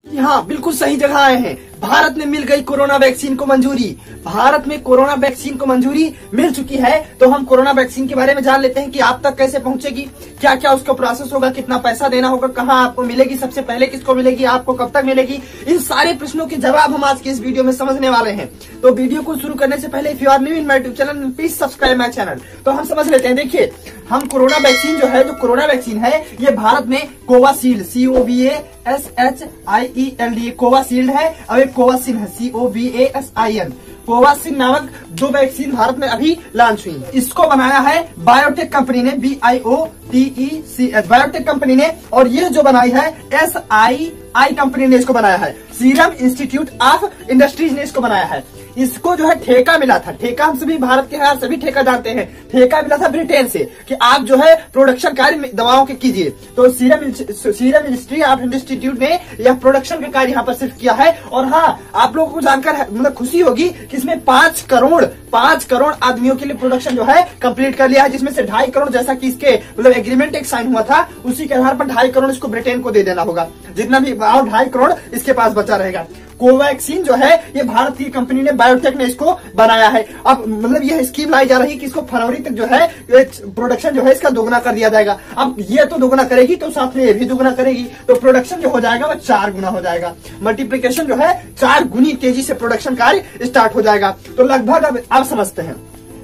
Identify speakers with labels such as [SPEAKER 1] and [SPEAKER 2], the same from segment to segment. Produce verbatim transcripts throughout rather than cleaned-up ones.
[SPEAKER 1] हाँ, बिल्कुल सही जगह आए हैं। भारत में मिल गई कोरोना वैक्सीन को मंजूरी। भारत में कोरोना वैक्सीन को मंजूरी मिल चुकी है। तो हम कोरोना वैक्सीन के बारे में जान लेते हैं कि आप तक कैसे पहुंचेगी, क्या क्या उसका प्रोसेस होगा, कितना पैसा देना होगा, कहाँ आपको मिलेगी, सबसे पहले किसको मिलेगी, आपको कब तक मिलेगी। इन सारे प्रश्नों के जवाब हम आज के इस वीडियो में समझने वाले हैं। तो वीडियो को शुरू करने से पहले if you are new in my YouTube channel please subscribe my channel. तो हम समझ लेते हैं। देखिए, हम कोरोना वैक्सीन जो है, जो कोरोना वैक्सीन है, ये भारत में Covishield C O V A S H I E L D Covishield है। अब एक कोवाक्सिन है C O V A S I N. Covaxin नामक दो वैक्सीन भारत में अभी लॉन्च हुई। इसको बनाया है बायोटेक कंपनी ने, B I O T E C H, biotech company ने। और ये जो बनाई है एस आई आई कंपनी ने इसको बनाया है। सीरम इंस्टीट्यूट ऑफ इंडस्ट्रीज ने इसको बनाया है। इसको जो है ठेका मिला था। ठेका हम सभी भारत के यहाँ सभी ठेका जानते हैं। ठेका मिला था ब्रिटेन से कि आप जो है प्रोडक्शन कार्य दवाओं के कीजिए। तो serum serum industry of institute ने यह प्रोडक्शन का कार्य यहाँ पर सिर्फ किया है। और हाँ, आप लोगों को जानकर मतलब खुशी होगी कि इसमें पांच करोड़ पांच करोड़ आदमियों के लिए प्रोडक्शन जो है कंप्लीट कर लिया है, जिसमें से ढाई करोड़ जैसा कि इसके मतलब एग्रीमेंट एक साइन हुआ था, उसी के आधार पर ढाई करोड़ इसको ब्रिटेन को दे देना होगा। जितना भी और ढाई करोड़ इसके पास बचा रहेगा। कोवैक्सीन जो है ये भारत की कंपनी ने, बायोटेक ने इसको बनाया है। अब मतलब यह स्कीम लाई जा रही है कि इसको फरवरी तक जो है प्रोडक्शन जो है इसका दोगुना कर दिया जाएगा। अब ये तो दोगुना करेगी तो साथ में ये भी दोगुना करेगी, तो प्रोडक्शन जो हो जाएगा वह चार गुना हो जाएगा। मल्टीप्लिकेशन जो है चार गुनी तेजी से प्रोडक्शन कार्य स्टार्ट हो जाएगा। तो लगभग अब आप समझते हैं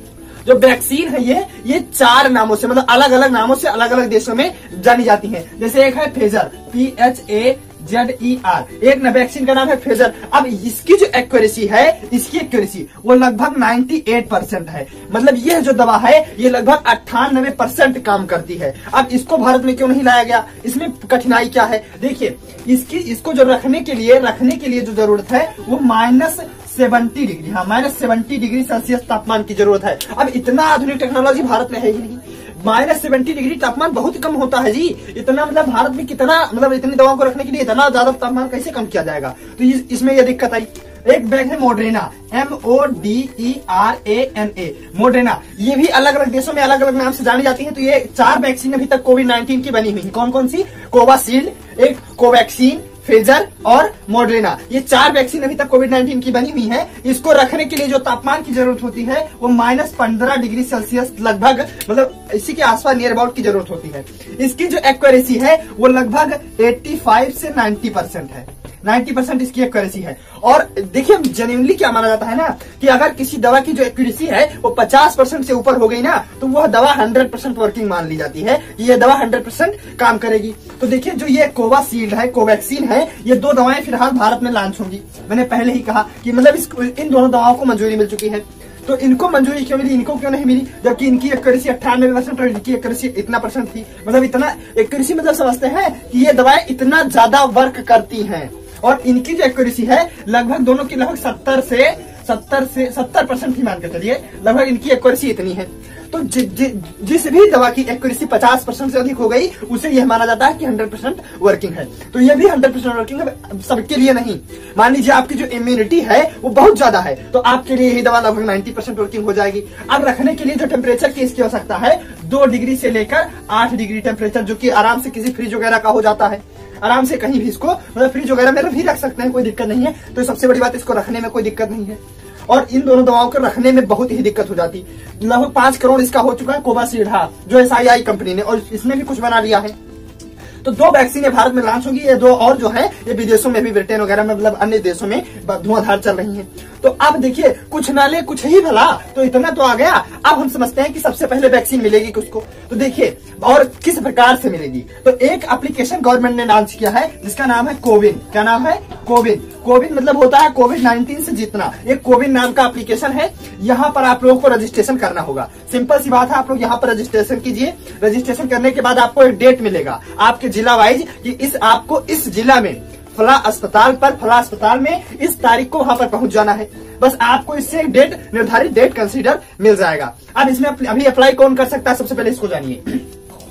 [SPEAKER 1] जो वैक्सीन है ये ये चार नामों से मतलब अलग अलग नामों से अलग अलग देशों में जानी जाती है। जैसे एक है Pfizer, P H A Z E R, एक वैक्सीन का नाम है फेजर। अब इसकी जो एक्यूरेसी है, इसकी एक्यूरेसी वो लगभग अट्ठानवे परसेंट है। मतलब यह जो दवा है ये लगभग अट्ठानबे परसेंट काम करती है। अब इसको भारत में क्यों नहीं लाया गया, इसमें कठिनाई क्या है? देखिए, इसकी इसको जो रखने के लिए रखने के लिए जो जरूरत है वो माइनस सेवेंटी डिग्री हाँ माइनस सेवेंटी डिग्री सेल्सियस तापमान की जरूरत है। अब इतना आधुनिक टेक्नोलॉजी भारत में है ही नहीं। माइनस सेवेंटी डिग्री तापमान बहुत कम होता है जी। इतना मतलब भारत में कितना मतलब इतनी दवाओं को रखने के लिए इतना ज्यादा तापमान कैसे कम किया जाएगा? तो इस, इसमें यह दिक्कत आई। एक बैग है Moderna, M O D E R N A ए, मोडेना। ये भी अलग अलग देशों में अलग अलग नाम से जानी जाती है। तो ये चार वैक्सीन अभी तक कोविड नाइन्टीन की बनी हुई है। कौन कौन सी? कोवाशील्ड, एक कोवैक्सीन, फेजर और मॉडर्ना। ये चार वैक्सीन अभी तक कोविड नाइन्टीन की बनी हुई है। इसको रखने के लिए जो तापमान की जरूरत होती है वो माइनस पंद्रह डिग्री सेल्सियस लगभग मतलब इसी के आसपास नियर अबाउट की जरूरत होती है। इसकी जो एक्यूरेसी है वो लगभग पचासी से नब्बे परसेंट है। नब्बे परसेंट इसकी एक्यूरेसी है। और देखिए, जेन्युइनली क्या माना जाता है ना कि अगर किसी दवा की जो एक्यूरेसी है वो पचास परसेंट से ऊपर हो गई ना तो वह दवा सौ परसेंट वर्किंग मान ली जाती है। ये दवा सौ परसेंट काम करेगी। तो देखिए, जो ये कोवाशील्ड है, कोवैक्सीन है, ये दो दवाएं फिलहाल भारत में लॉन्च होंगी। मैंने पहले ही कहा कि मतलब इस, इन दोनों दवाओं को मंजूरी मिल चुकी है। तो इनको मंजूरी क्यों मिली, इनको क्यों नहीं मिली? जबकि इनकी एक्यूरेसी अट्ठानबे परसेंट और इनकी एक्यूरेसी इतना परसेंट थी। मतलब इतना एक्यूरेसी मतलब समझते हैं कि ये दवाएं इतना ज्यादा वर्क करती हैं। और इनकी जो एक्यूरेसी है लगभग दोनों की लगभग सत्तर से सत्तर से सत्तर परसेंट ही मान के चलिए, लगभग इनकी एक्यूरेसी इतनी है। तो जि, जि, जिस भी दवा की एक्यूरेसी पचास परसेंट से अधिक हो गई उसे यह माना जाता है कि सौ परसेंट वर्किंग है। तो ये भी सौ परसेंट वर्किंग है, सबके लिए नहीं। मान लीजिए आपकी जो इम्यूनिटी है वो बहुत ज्यादा है तो आपके लिए यही दवा लगभग नब्बे परसेंट वर्किंग हो जाएगी। अब रखने के लिए जो टेम्परेचर की इसकी आवश्यकता है दो डिग्री से लेकर आठ डिग्री टेम्परेचर, जो कि आराम से किसी फ्रिज वगैरह का हो जाता है। आराम से कहीं भी इसको मतलब फ्रिज वगैरह में भी रख सकते हैं, कोई दिक्कत नहीं है। तो सबसे बड़ी बात, इसको रखने में कोई दिक्कत नहीं है। और इन दोनों दवाओं को रखने में बहुत ही दिक्कत हो जाती। लगभग पांच करोड़ इसका हो चुका है कोवाशील्ड, हाँ, जो एस आई आई कंपनी ने, और इसने भी कुछ बना लिया है। तो दो वैक्सीन भारत में लॉन्च होगी। ये दो और जो है ये विदेशों में भी, ब्रिटेन वगैरह में मतलब अन्य देशों में धुआंधार चल रही हैं। तो अब देखिए, कुछ ना ले कुछ ही भला, तो इतना तो आ गया। अब हम समझते हैं कि सबसे पहले वैक्सीन मिलेगी किसको। तो देखिए, और किस प्रकार से मिलेगी। तो एक एप्लीकेशन गवर्नमेंट ने लॉन्च किया है जिसका नाम है कोविन। क्या नाम है? कोविन। कोविन मतलब होता है कोविड नाइन्टीन से जीतना। एक कोविन नाम का एप्लीकेशन है। यहाँ पर आप लोगों को रजिस्ट्रेशन करना होगा। सिंपल सी बात है, आप लोग यहाँ पर रजिस्ट्रेशन कीजिए। रजिस्ट्रेशन करने के बाद आपको एक डेट मिलेगा आपके जिला वाइज कि इस आपको इस जिला में फला अस्पताल पर फला अस्पताल में इस तारीख को वहां पर पहुंच जाना है। बस आपको इससे एक डेट, निर्धारित डेट कंसीडर मिल जाएगा। अब इसमें अभी अप्लाई कौन कर सकता है, सबसे पहले इसको जानिए।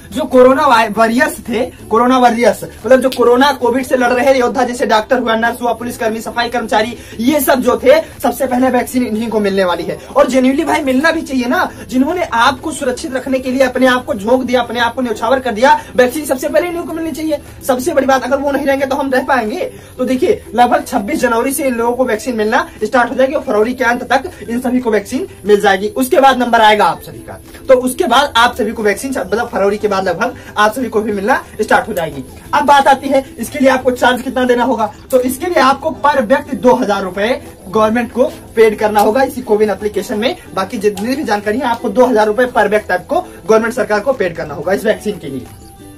[SPEAKER 1] जो कोरोना वॉरियर्स थे, कोरोना वॉरियर्स मतलब जो कोरोना कोविड से लड़ रहे योद्धा, जैसे डॉक्टर हुआ, नर्स हुआ, पुलिसकर्मी, सफाई कर्मचारी, ये सब जो थे सबसे पहले वैक्सीन इन्हीं को मिलने वाली है। और जेन्युइनली भाई मिलना भी चाहिए ना, जिन्होंने आपको सुरक्षित रखने के लिए अपने आप को झोंक दिया, अपने आप को न्यौछावर कर दिया, वैक्सीन सबसे पहले इन्हीं को मिलनी चाहिए। सबसे बड़ी बात, अगर वो नहीं रहेंगे तो हम रह पाएंगे? तो देखिए लगभग छब्बीस जनवरी से इन लोगों को वैक्सीन मिलना स्टार्ट हो जाएगी और फरवरी के अंत तक इन सभी को वैक्सीन मिल जाएगी। उसके बाद नंबर आएगा आप सभी का, तो उसके बाद आप सभी को वैक्सीन मतलब फरवरी के बाद लगभग आप सभी को भी मिलना स्टार्ट हो जाएगी। अब बात आती है इसके लिए आपको चार्ज कितना देना होगा। तो इसके लिए आपको पर व्यक्ति दो हजार रुपए गवर्नमेंट को पेड करना होगा इसी कोविन एप्लीकेशन में। बाकी जितनी भी जानकारी है आपको दो हजार रुपए पर व्यक्ति आपको गवर्नमेंट सरकार को पेड करना होगा इस वैक्सीन के लिए।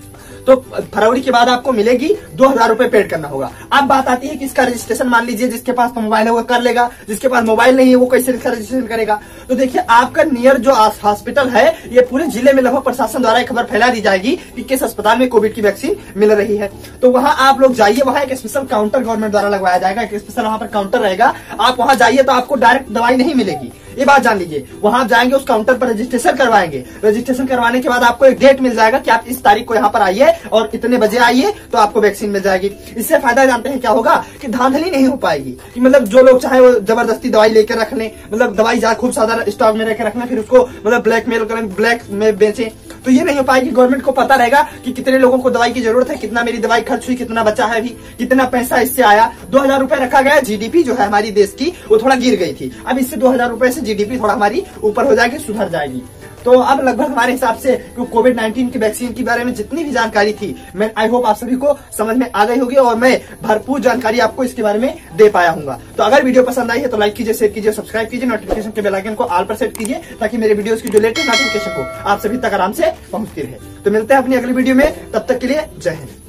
[SPEAKER 1] तो फरवरी के बाद आपको मिलेगी, दो हजार रुपए पेड करना होगा। अब बात आती है कि इसका रजिस्ट्रेशन मान लीजिए जिसके पास तो मोबाइल है वो कर लेगा, जिसके पास मोबाइल नहीं है वो कैसे इसका रजिस्ट्रेशन करेगा। तो देखिए आपका नियर जो हॉस्पिटल है, ये पूरे जिले में लगभग प्रशासन द्वारा एक खबर फैला दी जाएगी कि किस अस्पताल में कोविड की वैक्सीन मिल रही है। तो वहां आप लोग जाइए, वहां एक स्पेशल काउंटर गवर्नमेंट द्वारा लगवाया जाएगा, एक स्पेशल वहां पर काउंटर रहेगा। आप वहां जाइए तो आपको डायरेक्ट दवाई नहीं मिलेगी, ये बात जान लीजिए। वहां आप जाएंगे, उस काउंटर पर रजिस्ट्रेशन करवाएंगे, रजिस्ट्रेशन करवाने के बाद आपको एक डेट मिल जाएगा कि आप इस तारीख को यहाँ पर आइए और इतने बजे आइए तो आपको वैक्सीन मिल जाएगी। इससे फायदा जानते हैं क्या होगा कि धांधली नहीं हो पाएगी, कि मतलब जो लोग चाहे वो जबरदस्ती दवाई लेकर रख लें, मतलब दवाई खूब ज्यादा स्टॉक में रख रखना, फिर उसको मतलब ब्लैकमेल करें, ब्लैक में बेचें, तो ये नहीं हो पाएगी। गवर्नमेंट को पता रहेगा कि कितने लोगों को दवाई की जरूरत है, कितना मेरी दवाई खर्च हुई, कितना बचा है, अभी कितना पैसा इससे आया। दो हजार रुपए रखा गया, जीडीपी जो है हमारी देश की वो थोड़ा गिर गई थी, अब इससे दो हजार रुपए से जीडीपी थोड़ा हमारी ऊपर हो जाएगी, सुधर जाएगी। तो अब लगभग हमारे हिसाब से कोविड नाइन्टीन की वैक्सीन के बारे में जितनी भी जानकारी थी, मैं आई होप आप सभी को समझ में आ गई होगी और मैं भरपूर जानकारी आपको इसके बारे में दे पाया हूँ। तो अगर वीडियो पसंद आई है तो लाइक कीजिए, शेयर कीजिए, सब्सक्राइब कीजिए, नोटिफिकेशन के बेल आइकन को ऑल पर सेट कीजिए ताकि मेरे वीडियोस की जो लेटेस्ट नोटिफिकेशन हो आप सभी तक आराम से पहुंचती रहे। तो मिलते हैं अपनी अगली वीडियो में, तब तक के लिए जय हिंद।